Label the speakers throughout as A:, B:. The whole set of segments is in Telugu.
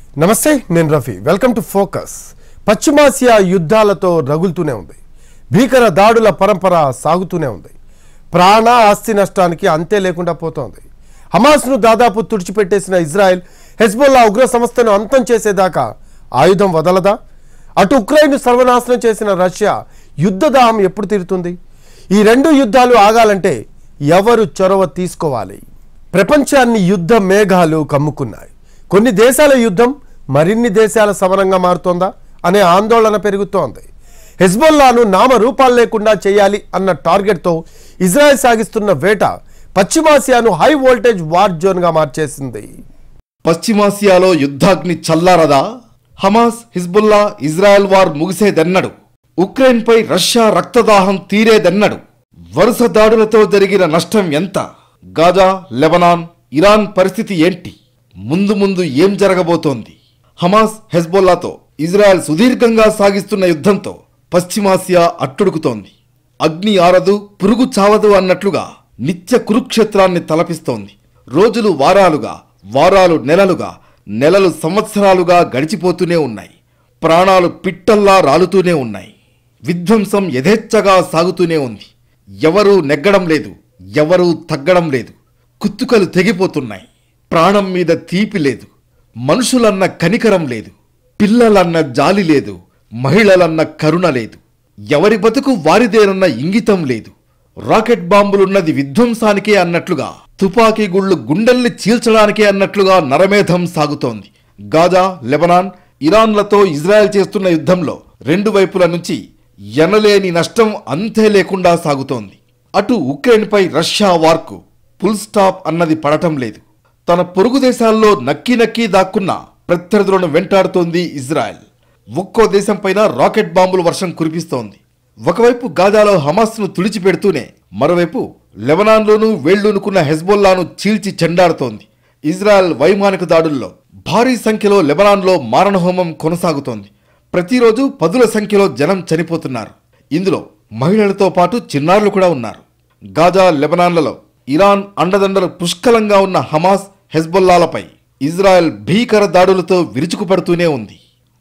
A: నమస్తే నేను రఫీ వెల్కమ్ టు ఫోకస్ పశ్చిమాసియా యుద్ధాలతో రగులుతూనే ఉంది భీకర దాడుల పరంపర సాగుతూనే ఉంది ప్రాణ ఆస్తి నష్టానికి అంతే లేకుండా పోతోంది హమాస్ను దాదాపు తుడిచిపెట్టేసిన ఇజ్రాయెల్ హెజ్బొల్లా ఉగ్ర సంస్థను అంతం చేసేదాకా ఆయుధం వదలదా అటు ఉక్రెయిన్ సర్వనాశనం చేసిన రష్యా యుద్ధ దాహం ఎప్పుడు తీరుతుంది ఈ రెండు యుద్ధాలు ఆగాలంటే ఎవరు చొరవ తీసుకోవాలి ప్రపంచాన్ని యుద్ధ మేఘాలు కమ్ముకున్నాయి కొన్ని దేశాల యుద్ధం మరిన్ని దేశాల సమరంగా మారుతోందా అనే ఆందోళన పెరుగుతోంది హెజ్బొల్లాను నామరూపాలు లేకుండా చేయాలి అన్న టార్గెట్తో ఇజ్రాయెల్ సాగిస్తున్న వేట పశ్చిమాసియాను హై వోల్టేజ్ వార్ జోన్గా మార్చేసింది
B: పశ్చిమాసియాలో యుద్ధాగ్ని చల్లారదా హమాస్ హిజ్బుల్లా ఇజ్రాయెల్ వార్ ముగిసేదెన్నడు ఉక్రెయిన్పై రష్యా రక్తదాహం తీరేదెన్నడు వరుస దాడులతో జరిగిన నష్టం ఎంత గాజా లెబనాన్ ఇరాన్ పరిస్థితి ఏంటి ముందు ముందు ఏం జరగబోతోంది హమాస్ హెజ్బొల్లాతో ఇజ్రాయెల్ సుదీర్ఘంగా సాగిస్తున్న యుద్ధంతో పశ్చిమాసియా అట్టుడుకుతోంది అగ్ని ఆరదు పురుగు చావదు అన్నట్లుగా నిత్య కురుక్షేత్రాన్ని తలపిస్తోంది రోజులు వారాలుగా వారాలు నెలలుగా నెలలు సంవత్సరాలుగా గడిచిపోతూనే ఉన్నాయి ప్రాణాలు పిట్టల్లా రాలుతూనే ఉన్నాయి విధ్వంసం యథేచ్ఛగా సాగుతూనే ఉంది ఎవరూ నెగ్గడం లేదు ఎవరూ తగ్గడం లేదు కుత్తుకలు తెగిపోతున్నాయి ప్రాణం మీద తీపి లేదు మనుషులన్న కనికరం లేదు పిల్లలన్న జాలి లేదు మహిళలన్న కరుణ లేదు ఎవరి బతుకు వారిదేనన్న ఇంగితం లేదు రాకెట్ బాంబులున్నది విధ్వంసానికే అన్నట్లుగా తుపాకీ గుళ్ళు గుండెల్ని చీల్చడానికే అన్నట్లుగా నరమేధం సాగుతోంది గాజా లెబనాన్ ఇరాన్లతో ఇజ్రాయెల్ చేస్తున్న యుద్ధంలో రెండు వైపుల నుంచి ఎనలేని నష్టం అంతే లేకుండా సాగుతోంది అటు ఉక్రెయిన్పై రష్యా వార్కు ఫుల్ స్టాప్ అన్నది పడటం లేదు తన పొరుగు దేశాల్లో నక్కి నక్కి దాక్కున్న ప్రత్యర్థులను వెంటాడుతోంది ఇజ్రాయెల్ ఒక్కో దేశంపైన రాకెట్ బాంబుల వర్షం కురిపిస్తోంది ఒకవైపు గాజాలో హమాస్ను తుడిచిపెడుతూనే మరోవైపు లెబనాన్లోనూ వేళ్లూనుకున్న హెజ్బొల్లాను చీల్చి చెండాడుతోంది ఇజ్రాయెల్ వైమానిక దాడుల్లో భారీ సంఖ్యలో లెబనాన్లో మారణహోమం కొనసాగుతోంది ప్రతిరోజు పదుల సంఖ్యలో జనం చనిపోతున్నారు ఇందులో మహిళలతో పాటు చిన్నారులు కూడా ఉన్నారు గాజా లెబనాన్లలో ఇరాన్ అండదండలు పుష్కలంగా ఉన్న హమాస్ హెజ్బొల్లాలపై ఇజ్రాయెల్ భీకర దాడులతో విరుచుకుపడుతూనే ఉంది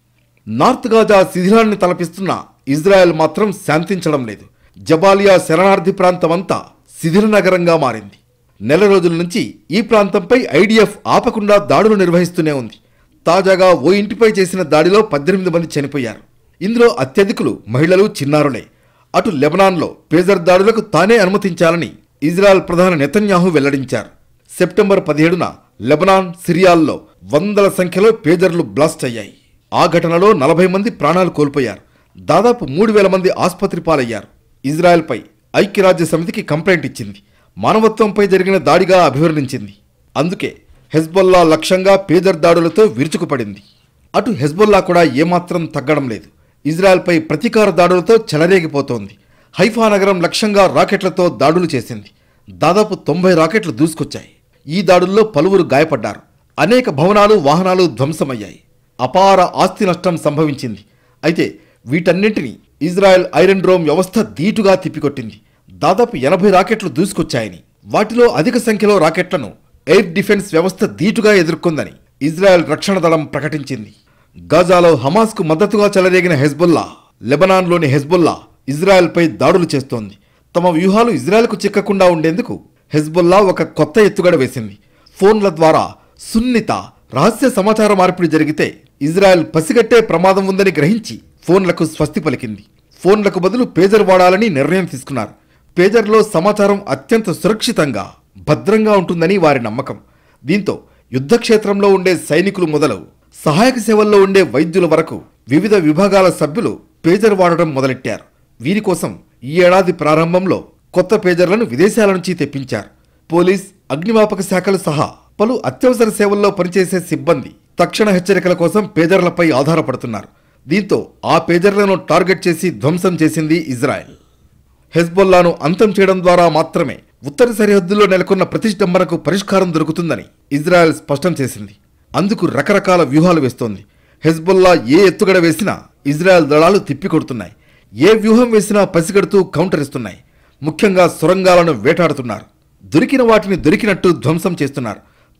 B: నార్త్ గాజా శిథిలాన్ని తలపిస్తున్న ఇజ్రాయెల్ మాత్రం శాంతించడం లేదు జబాలియా శరణార్థి ప్రాంతమంతా శిథిల నగరంగా మారింది నెల రోజుల నుంచి ఈ ప్రాంతంపై ఐడిఎఫ్ ఆపకుండా దాడులు నిర్వహిస్తూనే ఉంది తాజాగా ఓ ఇంటిపై చేసిన దాడిలో 18 మంది చనిపోయారు ఇందులో అత్యధికులు మహిళలు చిన్నారులే అటు లెబనాన్లో పేజర్ దాడులకు తానే అనుమతించాలని ఇజ్రాయెల్ ప్రధాని నెతన్యాహు వెల్లడించారు సెప్టెంబర్ 17న లెబనాన్ సిరియాల్లో వందల సంఖ్యలో పేజర్లు బ్లాస్ట్ అయ్యాయి ఆ ఘటనలో 40 మంది ప్రాణాలు కోల్పోయారు దాదాపు 3000 మంది ఆసుపత్రి పాలయ్యారు ఇజ్రాయెల్పై ఐక్యరాజ్య సమితికి కంప్లైంట్ ఇచ్చింది మానవత్వంపై జరిగిన దాడిగా అభివర్ణించింది అందుకే హెజ్బొల్లా లక్ష్యంగా పేజర్ దాడులతో విరుచుకుపడింది అటు హెజ్బొల్లా కూడా ఏమాత్రం తగ్గడం లేదు ఇజ్రాయెల్పై ప్రతీకార దాడులతో చెలరేగిపోతోంది హైఫా నగరం లక్ష్యంగా రాకెట్లతో దాడులు చేసింది దాదాపు 90 రాకెట్లు దూసుకొచ్చాయి ఈ దాడుల్లో పలువురు గాయపడ్డారు అనేక భవనాలు వాహనాలు ధ్వంసమయ్యాయి అపార ఆస్తి నష్టం సంభవించింది అయితే వీటన్నింటినీ ఇజ్రాయెల్ ఐరన్ డ్రోమ్ వ్యవస్థ ధీటుగా తిప్పికొట్టింది దాదాపు 80 రాకెట్లు దూసుకొచ్చాయని వాటిలో అధిక సంఖ్యలో రాకెట్లను ఎయిర్ డిఫెన్స్ వ్యవస్థ ధీటుగా ఎదుర్కొందని ఇజ్రాయెల్ రక్షణ దళం ప్రకటించింది గాజాలో హమాస్కు మద్దతుగా చెలరేగిన హెజ్బొల్లా లెబనాన్లోని హెజ్బొల్లా ఇజ్రాయెల్పై దాడులు చేస్తోంది తమ వ్యూహాలు ఇజ్రాయెల్కు చిక్కకుండా ఉండేందుకు హెజ్బొల్లా ఒక కొత్త ఎత్తుగడ వేసింది ఫోన్ల ద్వారా సున్నిత రహస్య సమాచార మార్పిడి జరిగితే ఇజ్రాయెల్ పసిగట్టే ప్రమాదం ఉందని గ్రహించి ఫోన్లకు స్వస్తి పలికింది ఫోన్లకు బదులు పేజర్ వాడాలని నిర్ణయం తీసుకున్నారు పేజర్లో సమాచారం అత్యంత సురక్షితంగా భద్రంగా ఉంటుందని వారి నమ్మకం దీంతో యుద్ధక్షేత్రంలో ఉండే సైనికులు మొదలు సహాయక సేవల్లో ఉండే వైద్యుల వరకు వివిధ విభాగాల సభ్యులు పేజర్ వాడడం మొదలెట్టారు వీరి కోసం ఈ ఏడాది ప్రారంభంలో కొత్త పేజర్లను విదేశాల నుంచి తెప్పించారు పోలీస్ అగ్నిమాపక శాఖలు సహా పలు అత్యవసర సేవల్లో పనిచేసే సిబ్బంది తక్షణ హెచ్చరికల కోసం పేజర్లపై ఆధారపడుతున్నారు దీంతో ఆ పేజర్లను టార్గెట్ చేసి ధ్వంసం చేసింది ఇజ్రాయెల్ హెజ్బొల్లాను అంతం చేయడం ద్వారా మాత్రమే ఉత్తర సరిహద్దుల్లో నెలకొన్న ప్రతిష్టంభనకు పరిష్కారం దొరుకుతుందని ఇజ్రాయెల్ స్పష్టం చేసింది అందుకు రకరకాల వ్యూహాలు వేస్తోంది హెజ్బొల్లా ఏ ఎత్తుగడ వేసినా ఇజ్రాయెల్ దళాలు తిప్పికొడుతున్నాయి ఏ వ్యూహం వేసినా పసిగడుతూ కౌంటర్ ఇస్తున్నాయి ముఖ్యంగా సొరంగాలను వేటాడుతున్నారు దొరికిన వాటిని దొరికినట్టు ధ్వంసం చేస్తున్నారు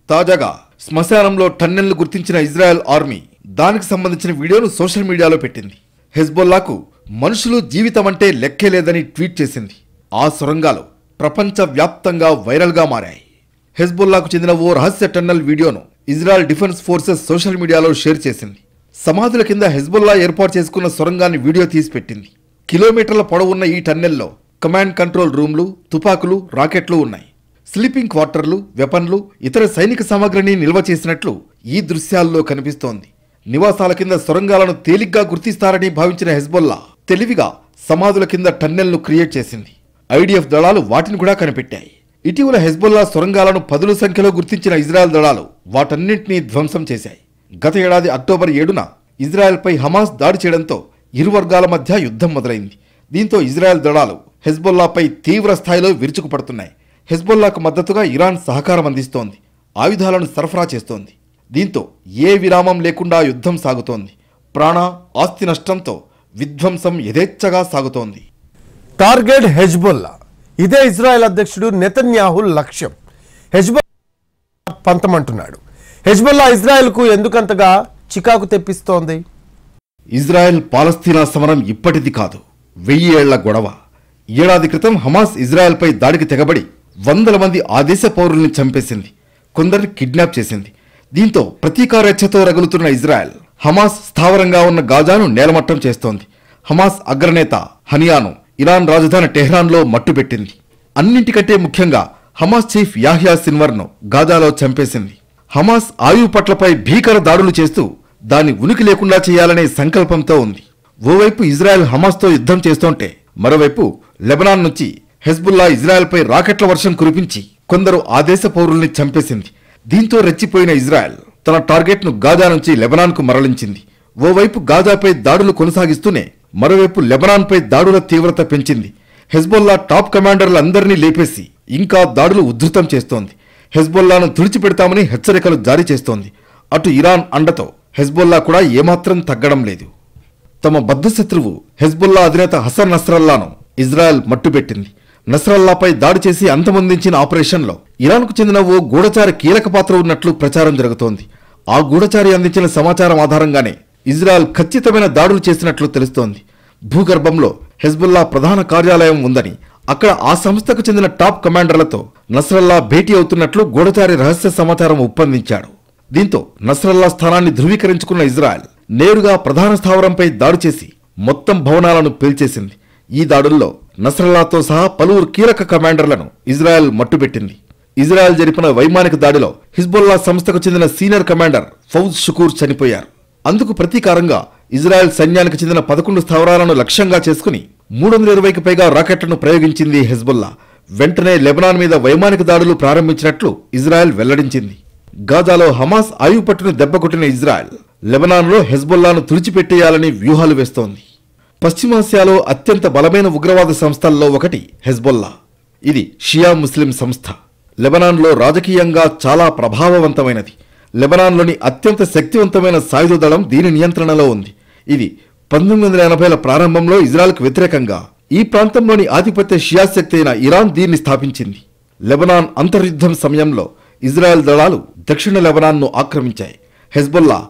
B: తాజాగా శ్మశానంలో టన్నెల్ను గుర్తించిన ఇజ్రాయెల్ ఆర్మీ దానికి సంబంధించిన వీడియోను సోషల్ మీడియాలో పెట్టింది. హెజ్బొల్లాకు మనుషులు జీవితం అంటే లెక్కే లేదని ట్వీట్ చేసింది. ఆ సొరంగాలు ప్రపంచవ్యాప్తంగా వైరల్గా మారాయి. హెజ్బొల్లాకు చెందిన ఓ రహస్య టన్నెల్ వీడియోను ఇజ్రాయెల్ డిఫెన్స్ ఫోర్సెస్ సోషల్ మీడియాలో షేర్ చేసింది. సమాధుల కింద హెజ్బొల్లా ఏర్పాటు చేసుకున్న సొరంగాన్ని వీడియో తీసి పెట్టింది. కిలోమీటర్ల పొడవున్న ఈ టన్నెల్లో కమాండ్ కంట్రోల్ రూమ్లు, తుపాకులు, రాకెట్లు ఉన్నాయి. స్లీపింగ్ క్వార్టర్లు, వెపన్లు, ఇతర సైనిక సామగ్రిని నిల్వ చేసినట్లు ఈ దృశ్యాల్లో కనిపిస్తోంది. నివాసాల కింద సొరంగాలను తేలిగ్గా గుర్తిస్తారని భావించిన హెజ్బొల్లా తెలివిగా సమాధుల కింద టన్నెల్ను క్రియేట్ చేసింది. ఐడిఎఫ్ దళాలు వాటిని కూడా కనిపెట్టాయి. ఇటీవల హెజ్బొల్లా సొరంగాలను పదుల సంఖ్యలో గుర్తించిన ఇజ్రాయెల్ దళాలు వాటన్నింటినీ ధ్వంసం చేశాయి. గత ఏడాది అక్టోబర్ 7న ఇజ్రాయెల్పై హమాస్ దాడి చేయడంతో ఇరు వర్గాల మధ్య యుద్ధం మొదలైంది. దీంతో ఇజ్రాయెల్ దళాలు హెజ్బొల్లాపై తీవ్ర స్థాయిలో విరుచుకుపడుతున్నాయి. హెజ్బొల్లాకు మద్దతుగా ఇరాన్ సహకారం అందిస్తోంది, ఆయుధాలను సరఫరా చేస్తోంది. దీంతో ఏ విరామం లేకుండా యుద్ధం సాగుతోంది. ప్రాణ, ఆస్తి నష్టంతో విధ్వంసం యథేచ్ఛగా సాగుతోంది.
A: Target Hezbollah. ఇదే ఇజ్రాయెల్ అధ్యక్షుడు నెతన్యాహు లక్ష్యం. హెజ్బొల్లా పంతమంటున్నాడు. హెజ్బొల్లా ఇజ్రాయెల్కు ఎందుకంతగా చికాకు తెప్పిస్తోంది?
B: ఇజ్రాయెల్ పాలస్తీనా సమరం ఇప్పటిది కాదు, 1000 ఏళ్ల గొడవ. ఏడాది క్రితం హమాస్ ఇజ్రాయెల్పై దాడికి తెగబడి వందల మంది ఆ దేశ పౌరుల్ని చంపేసింది, కొందరిని కిడ్నాప్ చేసింది. దీంతో ప్రతీకారేచ్ఛతో రగులుతున్న ఇజ్రాయెల్ హమాస్ స్థావరంగా ఉన్న గాజాను నేలమట్టం చేస్తోంది. హమాస్ అగ్రనేత హనియాను ఇరాన్ రాజధాని టెహ్రాన్లో మట్టుపెట్టింది. అన్నింటికంటే ముఖ్యంగా హమాస్ చీఫ్ యాహ్యా సిన్వర్ను గాజాలో చంపేసింది. హమాస్ ఆయుపట్లపై భీకర దాడులు చేస్తూ దాన్ని ఉనికి లేకుండా చేయాలనే సంకల్పంతో ఉంది. ఓవైపు ఇజ్రాయెల్ హమాస్తో యుద్ధం చేస్తోంటే మరోవైపు లెబనాన్ నుంచి హెజ్బుల్లా ఇజ్రాయెల్పై రాకెట్ల వర్షం కురిపించి కొందరు ఆ దేశ పౌరుల్ని చంపేసింది. దీంతో రెచ్చిపోయిన ఇజ్రాయెల్ తన టార్గెట్ను గాజా నుంచి లెబనాన్కు మరలించింది. ఓవైపు గాజాపై దాడులు కొనసాగిస్తూనే మరోవైపు లెబనాన్పై దాడుల తీవ్రత పెంచింది. హెజ్బొల్లా టాప్ కమాండర్లందరినీ లేపేసి ఇంకా దాడులు ఉధృతం చేస్తోంది. హెజ్బొల్లాను తుడిచిపెడతామని హెచ్చరికలు జారీ చేస్తోంది. అటు ఇరాన్ అండతో హెజ్బొల్లా కూడా ఏమాత్రం తగ్గడం లేదు. తమ బద్ధశత్రువు హెజ్బొల్లా అధినేత హసన్ నస్రల్లాను ఇజ్రాయెల్ మట్టుపెట్టింది. నస్రల్లాపై దాడి చేసి అంతమొందించిన ఆపరేషన్లో ఇరాన్కు చెందిన ఓ గూఢచారి కీలక పాత్ర ఉన్నట్లు ప్రచారం జరుగుతోంది. ఆ గూఢచారి అందించిన సమాచారం ఆధారంగానే ఇజ్రాయెల్ ఖచ్చితమైన దాడులు చేసినట్లు తెలుస్తోంది. భూగర్భంలో హెజ్బొల్లా ప్రధాన కార్యాలయం ఉందని, అక్కడ ఆ సంస్థకు చెందిన టాప్ కమాండర్లతో నస్రల్లా భేటీ అవుతున్నట్లు గూఢచారి రహస్య సమాచారం ఒప్పందించాడు. దీంతో నస్రల్లా స్థానాన్ని ధృవీకరించుకున్న ఇజ్రాయెల్ నేరుగా ప్రధాన స్థావరంపై దాడి చేసి మొత్తం భవనాలను పేల్చేసింది. ఈ దాడుల్లో నస్రల్లాతో సహా పలువురు కీలక కమాండర్లను ఇజ్రాయెల్ మట్టుబెట్టింది. ఇజ్రాయెల్ జరిపిన వైమానిక దాడిలో హిజ్బొల్లా సంస్థకు చెందిన సీనియర్ కమాండర్ ఫౌజ్ షుకూర్ చనిపోయారు. అందుకు ప్రతీకారంగా ఇజ్రాయెల్ సైన్యానికి చెందిన 11 స్థావరాలను లక్ష్యంగా చేసుకుని 320కి పైగా రాకెట్లను ప్రయోగించింది హెజ్బొల్లా. వెంటనే లెబనాన్ మీద వైమానిక దాడులు ప్రారంభించినట్లు ఇజ్రాయెల్ వెల్లడించింది. గాజాలో హమాస్ ఆయుపట్టును దెబ్బకొట్టిన ఇజ్రాయెల్ లెబనాన్లో హెజ్బొల్లాను తుడిచిపెట్టేయాలని వ్యూహాలు వేస్తోంది. పశ్చిమాసియాలో అత్యంత బలమైన ఉగ్రవాద సంస్థల్లో ఒకటి హెజ్బొల్లా. ఇది షియా ముస్లిం సంస్థ. లెబనాన్లో రాజకీయంగా చాలా ప్రభావవంతమైనది. లెబనాన్లోని అత్యంత శక్తివంతమైన సాయుధ దళం దీని నియంత్రణలో ఉంది. ఇది 1980ల ప్రారంభంలో ఇజ్రాయెల్కు వ్యతిరేకంగా ఈ ప్రాంతంలోని ఆధిపత్య షియా శక్తి అయిన ఇరాన్ దీన్ని స్థాపించింది. లెబనాన్ అంతర్యుద్ధం సమయంలో ఇజ్రాయెల్ దళాలు దక్షిణ లెబనాన్ను ఆక్రమించాయి. హెజ్బొల్లా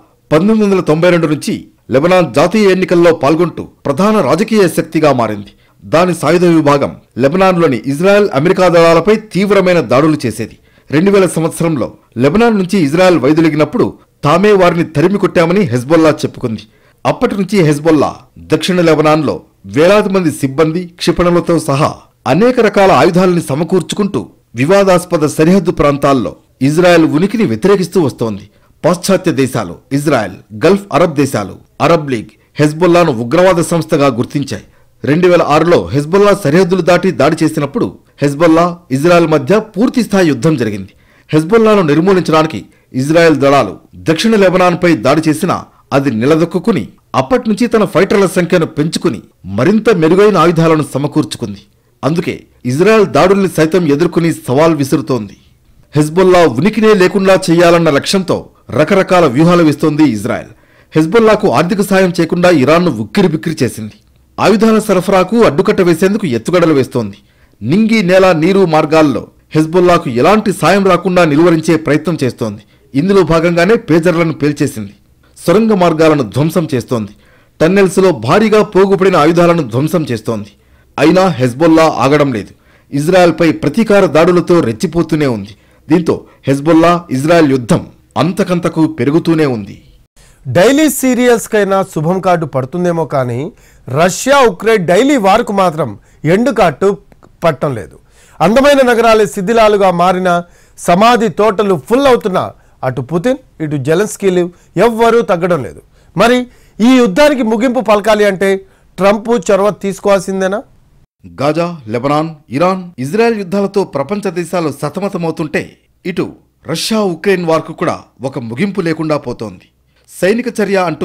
B: 1992 నుంచి లెబనాన్ జాతీయ ఎన్నికల్లో పాల్గొంటూ ప్రధాన రాజకీయ శక్తిగా మారింది. దాని సాయుధ విభాగం లెబనాన్లోని ఇజ్రాయెల్, అమెరికా దళాలపై తీవ్రమైన దాడులు చేసేది. 2000 సంవత్సరంలో లెబనాన్ నుంచి ఇజ్రాయెల్ వైదొలిగినప్పుడు తామే వారిని తరిమి కొట్టామని హెజ్బొల్లా చెప్పుకుంది. అప్పటి నుంచి హెజ్బొల్లా దక్షిణ లెబనాన్లో వేలాది మంది సిబ్బంది, క్షిపణులతో సహా అనేక రకాల ఆయుధాలని సమకూర్చుకుంటూ వివాదాస్పద సరిహద్దు ప్రాంతాల్లో ఇజ్రాయెల్ ఉనికిని వ్యతిరేకిస్తూ వస్తోంది. పాశ్చాత్య దేశాలు, ఇజ్రాయెల్, గల్ఫ్ అరబ్ దేశాలు, అరబ్ లీగ్ హెజ్బొల్లాను ఉగ్రవాద సంస్థగా గుర్తించాయి. 2006లో హెజ్బొల్లా సరిహద్దులు దాటి దాడి చేసినప్పుడు హెజ్బొల్లా, ఇజ్రాయెల్ మధ్య పూర్తిస్థాయి యుద్ధం జరిగింది. హెజ్బొల్లాను నిర్మూలించడానికి ఇజ్రాయెల్ దళాలు దక్షిణ లెబనాన్పై దాడి చేసినా అది నిలదొక్కుని అప్పటి నుంచి తన ఫైటర్ల సంఖ్యను పెంచుకుని మరింత మెరుగైన ఆయుధాలను సమకూర్చుకుంది. అందుకే ఇజ్రాయెల్ దాడుల్ని సైతం ఎదుర్కొని సవాల్ విసురుతోంది. హెజ్బొల్లా ఉనికినే లేకుండా చేయాలన్న లక్ష్యంతో రకరకాల వ్యూహాలు వేస్తోంది ఇజ్రాయెల్. హెజ్బొల్లాకు ఆర్థిక సాయం చేయకుండా ఇరాన్ను ఉక్కిరిబిక్కిరి చేసింది. ఆయుధాల సరఫరాకు అడ్డుకట్ట వేసేందుకు ఎత్తుగడలు వేస్తోంది. నింగి, నేల, నీరు మార్గాల్లో హెజ్బుల్లాకు ఎలాంటి సాయం రాకుండా నిలువరించే ప్రయత్నం చేస్తోంది. ఇందులో భాగంగానే పేజర్లను పేల్చేసింది. సొరంగ మార్గాలను ధ్వంసం చేస్తోంది. టన్నెల్స్లో భారీగా పోగుపడిన ఆయుధాలను ధ్వంసం చేస్తోంది. అయినా హెజ్బుల్లా ఆగడం లేదు. ఇజ్రాయెల్పై ప్రతీకార దాడులతో రెచ్చిపోతూనే ఉంది. దీంతో హెజ్బుల్లా ఇజ్రాయెల్ యుద్ధం అంతకంతకు పెరుగుతూనే ఉంది.
A: డైలీ సీరియల్స్కైనా శుభం కార్డు పడుతుందేమో కానీ రష్యా ఉక్రెయిన్ డైలీ వార్కు మాత్రం ఎండు కార్డు పట్టం లేదు. అందమైన నగరాలే శిథిలాలుగా మారిన సమాధి తోటలు ఫుల్ అవుతున్నా అటు పుతిన్ ఇటు జెలెన్స్కీలు ఎవ్వరూ తగ్గడం లేదు. మరి ఈ యుద్ధానికి ముగింపు పలకాలి అంటే ట్రంప్ చొరవ తీసుకోవాల్సిందేనా?
B: గాజా, లెబనాన్, ఇరాన్, ఇజ్రాయెల్ యుద్ధాలతో ప్రపంచ దేశాలు సతమతమవుతుంటే ఇటు రష్యా ఉక్రెయిన్ వార్కు కూడా ఒక ముగింపు లేకుండా పోతోంది. సైనిక చర్య అంటూ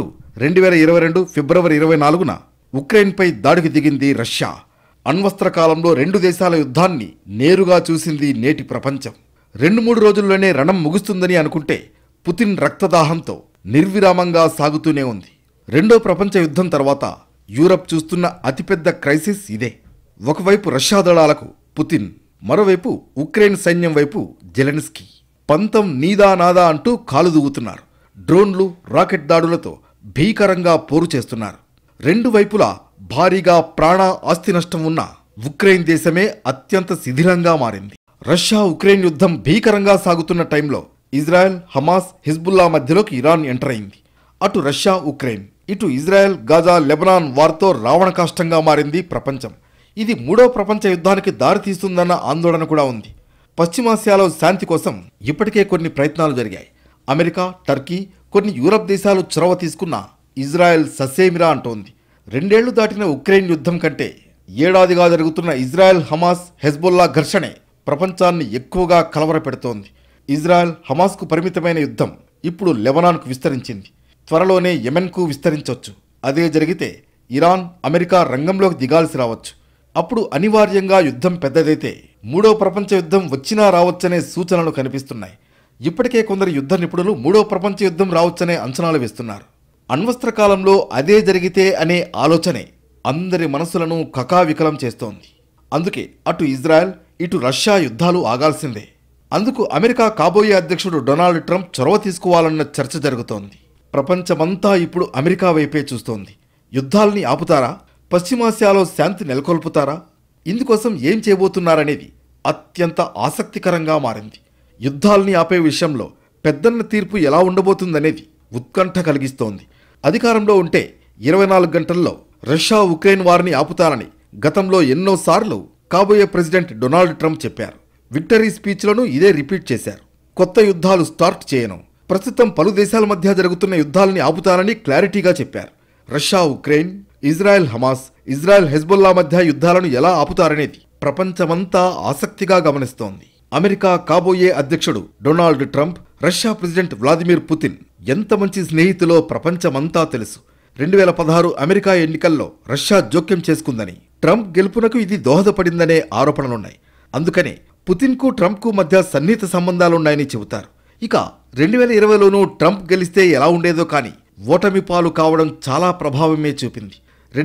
B: 2022 ఫిబ్రవరి 24న ఉక్రెయిన్పై దాడికి దిగింది రష్యా. అణ్వస్త్ర కాలంలో రెండు దేశాల యుద్ధాన్ని నేరుగా చూసింది నేటి ప్రపంచం. 2-3 రోజుల్లోనే రణం ముగుస్తుందని అనుకుంటే పుతిన్ రక్తదాహంతో నిర్విరామంగా సాగుతూనే ఉంది. రెండో ప్రపంచ యుద్ధం తర్వాత యూరప్ చూస్తున్న అతిపెద్ద క్రైసిస్ ఇదే. ఒకవైపు రష్యా దళాలకు పుతిన్, మరోవైపు ఉక్రెయిన్ సైన్యం వైపు జెలెన్స్కీ. పంతం నీదా నాదా అంటూ కాలు దూగుతున్నారు. డ్రోన్లు, రాకెట్ దాడులతో భీకరంగా పోరు చేస్తున్నారు. రెండు వైపులా భారీగా ప్రాణ ఆస్తి నష్టం ఉన్న ఉక్రెయిన్ దేశమే అత్యంత శిథిలంగా మారింది. రష్యా ఉక్రెయిన్ యుద్ధం భీకరంగా సాగుతున్న టైంలో ఇజ్రాయెల్, హమాస్, హిజ్బుల్లా మధ్యలోకి ఇరాన్ ఎంటర్ అయింది. అటు రష్యా ఉక్రెయిన్, ఇటు ఇజ్రాయెల్, గాజా, లెబనాన్ వార్తో రావణకాష్టంగా మారింది ప్రపంచం. ఇది మూడో ప్రపంచ యుద్ధానికి దారితీస్తుందన్న ఆందోళన కూడా ఉంది. పశ్చిమాసియాలో శాంతి కోసం ఇప్పటికే కొన్ని ప్రయత్నాలు జరిగాయి. అమెరికా, టర్కీ, కొన్ని యూరప్ దేశాలు చొరవ తీసుకున్న ఇజ్రాయెల్ ససేమిరా అంటోంది. 2 ఏళ్లు దాటిన ఉక్రెయిన్ యుద్ధం కంటే ఏడాదిగా జరుగుతున్న ఇజ్రాయెల్, హమాస్, హెజ్బుల్లా ఘర్షణే ప్రపంచాన్ని ఎక్కువగా కలవరపెడుతోంది. ఇజ్రాయెల్, హమాస్కు పరిమితమైన యుద్ధం ఇప్పుడు లెబనాన్కు విస్తరించింది. త్వరలోనే యెమెన్కు విస్తరించవచ్చు. అదే జరిగితే ఇరాన్, అమెరికా రంగంలోకి దిగాల్సి రావచ్చు. అప్పుడు అనివార్యంగా యుద్ధం పెద్దదైతే మూడో ప్రపంచ యుద్ధం వచ్చినా రావచ్చనే సూచనలు కనిపిస్తున్నాయి. ఇప్పటికే కొందరు యుద్ధ నిపుణులు మూడో ప్రపంచ యుద్ధం రావచ్చనే అంచనాలు వేస్తున్నారు. అణ్వస్త్ర కాలంలో అదే జరిగితే అనే ఆలోచనే అందరి మనసులను కకావికలం చేస్తోంది. అందుకే అటు ఇజ్రాయెల్, ఇటు రష్యా యుద్ధాలు ఆగాల్సిందే. అందుకు అమెరికా కాబోయే అధ్యక్షుడు డొనాల్డ్ ట్రంప్ చొరవ తీసుకోవాలన్న చర్చ జరుగుతోంది. ప్రపంచమంతా ఇప్పుడు అమెరికా వైపే చూస్తోంది. యుద్ధాల్ని ఆపుతారా? పశ్చిమాసియాలో శాంతి నెలకొల్పుతారా? ఇందుకోసం ఏం చేయబోతున్నారనేది అత్యంత ఆసక్తికరంగా మారింది. యుద్ధాల్ని ఆపే విషయంలో పెద్దన్న తీర్పు ఎలా ఉండబోతుందనేది ఉత్కంఠ కలిగిస్తోంది. అధికారంలో ఉంటే 24 గంటల్లో రష్యా ఉక్రెయిన్ వారిని ఆపుతారని గతంలో ఎన్నోసార్లు కాబోయే ప్రెసిడెంట్ డొనాల్డ్ ట్రంప్ చెప్పారు. విక్టరీ స్పీచ్లను ఇదే రిపీట్ చేశారు. కొత్త యుద్ధాలు స్టార్ట్ చేయను, ప్రస్తుతం పలు దేశాల మధ్య జరుగుతున్న యుద్ధాలని ఆపుతారని క్లారిటీగా చెప్పారు. Russia Ukraine, Israel Hamas, Israel Hezbollah మధ్య యుద్ధాలను ఎలా ఆపుతారనేది ప్రపంచమంతా ఆసక్తిగా గమనిస్తోంది. అమెరికా కాబోయే అధ్యక్షుడు Donald Trump, Russia president Vladimir Putin ఎంత మంచి స్నేహితులో ప్రపంచమంతా తెలుసు. 2016 అమెరికా ఎన్నికల్లో రష్యా జోక్యం చేసుకుందని, ట్రంప్ గెలుపునకు ఇది దోహదపడిందనే ఆరోపణలున్నాయి. అందుకనే పుతిన్కు ట్రంప్కు మధ్య సన్నిహిత సంబంధాలున్నాయని చెబుతారు. ఇక 2020లోనూ ట్రంప్ గెలిస్తే ఎలా ఉండేదో కానీ ఓటమి పాలు కావడం చాలా ప్రభావమే చూపింది.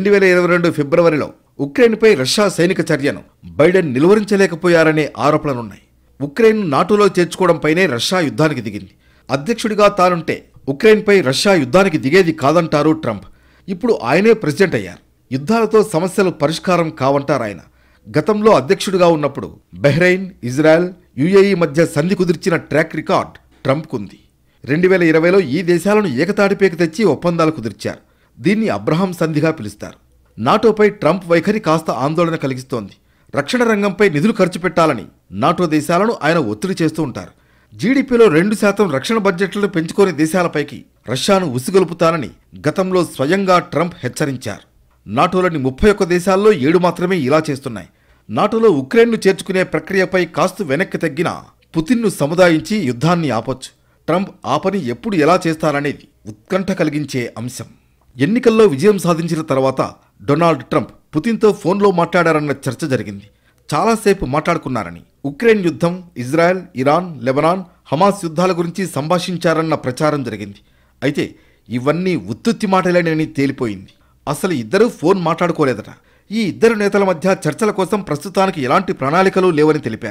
B: 2022 ఫిబ్రవరిలో ఉక్రెయిన్పై రష్యా సైనిక చర్యను బైడెన్ నిలువరించలేకపోయారనే ఆరోపణలున్నాయి. ఉక్రెయిన్ నాటోలో చేర్చుకోవడంపైనే రష్యా యుద్ధానికి దిగింది. అధ్యక్షుడిగా తానుంటే ఉక్రెయిన్పై రష్యా యుద్ధానికి దిగేది కాదంటారు ట్రంప్. ఇప్పుడు ఆయనే ప్రెసిడెంట్ అయ్యారు. యుద్ధాలతో సమస్యలు పరిష్కారం కావంటారాయన. గతంలో అధ్యక్షుడిగా ఉన్నప్పుడు బహ్రెయిన్, ఇజ్రాయెల్, యుఏఈ మధ్య సంధి కుదిర్చిన ట్రాక్ రికార్డ్ ట్రంప్కుంది. 2020లో ఈ దేశాలను ఏకతాటిపైకి తెచ్చి ఒప్పందాలు కుదిర్చారు. దీన్ని అబ్రహాం సంధిగా పిలుస్తారు. నాటోపై ట్రంప్ వైఖరి కాస్త ఆందోళన కలిగిస్తోంది. రక్షణ రంగంపై నిధులు ఖర్చు పెట్టాలని నాటో దేశాలను ఆయన ఒత్తిడి చేస్తూ ఉంటారు. జీడీపీలో 2% రక్షణ బడ్జెట్లను పెంచుకోని దేశాలపైకి రష్యాను ఉసిగొలుపుతానని గతంలో స్వయంగా ట్రంప్ హెచ్చరించారు. నాటోలోని 31 దేశాల్లో 7 మాత్రమే ఇలా చేస్తున్నాయి. నాటోలో ఉక్రెయిన్ను చేర్చుకునే ప్రక్రియపై కాస్త వెనక్కి తగ్గినా పుతిన్ను సముదాయించి యుద్ధాన్ని ఆపొచ్చు. ట్రంప్ ఆ పని ఎప్పుడు ఎలా చేస్తారనేది ఉత్కంఠ కలిగించే అంశం. ఎన్నికల్లో విజయం సాధించిన తర్వాత డొనాల్డ్ ట్రంప్ పుతిన్తో ఫోన్లో మాట్లాడారన్న చర్చ జరిగింది. చాలాసేపు మాట్లాడుకున్నారని, ఉక్రెయిన్ యుద్ధం, ఇజ్రాయెల్, ఇరాన్, లెబనాన్, హమాస్ యుద్ధాల గురించి సంభాషించారన్న ప్రచారం జరిగింది. అయితే ఇవన్నీ ఉత్తుత్తి మాటలేనని తేలిపోయింది. అసలు ఇద్దరూ ఫోన్ మాట్లాడుకోలేదట. ఈ ఇద్దరు నేతల మధ్య చర్చల కోసం ప్రస్తుతానికి ఎలాంటి ప్రణాళికలు లేవని తెలిపారు.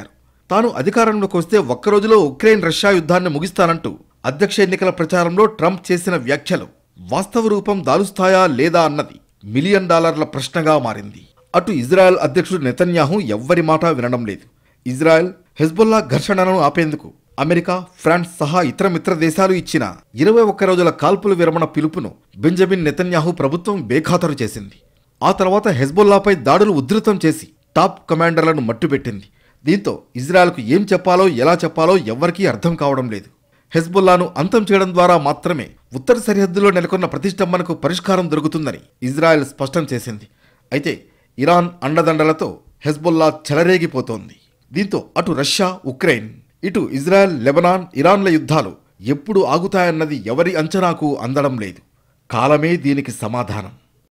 B: తాను అధికారంలోకి వస్తే ఒక్కరోజులో ఉక్రెయిన్ రష్యా యుద్ధాన్ని ముగిస్తానంటూ అధ్యక్ష ఎన్నికల ప్రచారంలో ట్రంప్ చేసిన వ్యాఖ్యలు వాస్తవ రూపం దాలుస్తాయా లేదా అన్నది $1 మిలియన్ ప్రశ్నగా మారింది. అటు ఇజ్రాయెల్ అధ్యక్షుడు నెతన్యాహు ఎవ్వరి మాట వినడం లేదు. ఇజ్రాయెల్ హెజ్బుల్లా ఘర్షణను ఆపేందుకు అమెరికా, ఫ్రాన్స్ సహా ఇతర మిత్ర దేశాలు ఇచ్చిన 21 రోజుల కాల్పుల విరమణ పిలుపును బెంజమిన్ నెతన్యాహు ప్రభుత్వం బేఖాతరు చేసింది. ఆ తర్వాత హెజ్బుల్లాపై దాడులు ఉధృతం చేసి టాప్ కమాండర్లను మట్టుపెట్టింది. దీంతో ఇజ్రాయెల్కు ఏం చెప్పాలో ఎలా చెప్పాలో ఎవ్వరికీ అర్థం కావడం లేదు. హెజ్బుల్లాను అంతం చేయడం ద్వారా మాత్రమే ఉత్తర సరిహద్దులో నెలకొన్న ప్రతిష్టంభనకు పరిష్కారం దొరుకుతుందని ఇజ్రాయెల్ స్పష్టం చేసింది. అయితే ఇరాన్ అండదండలతో హెజ్బుల్లా చెలరేగిపోతోంది. దీంతో అటు రష్యా, ఉక్రెయిన్, ఇటు ఇజ్రాయెల్, లెబనాన్, ఇరాన్ల యుద్ధాలు ఎప్పుడు ఆగుతాయన్నది ఎవరి అంచనాకు అందడం లేదు. కాలమే దీనికి సమాధానం.